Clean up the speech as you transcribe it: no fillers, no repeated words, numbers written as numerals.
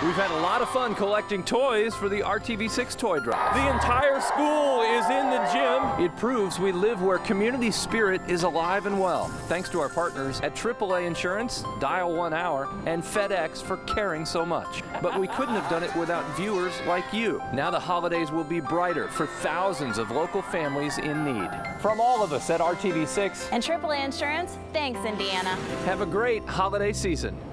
We've had a lot of fun collecting toys for the RTV6 toy drive. The entire school is in the gym. It proves we live where community spirit is alive and well, thanks to our partners at AAA Insurance, Dial 1 Hour, and FedEx for caring so much. But we couldn't have done it without viewers like you. Now the holidays will be brighter for thousands of local families in need. From all of us at RTV6 and AAA Insurance, thanks, Indiana. Have a great holiday season.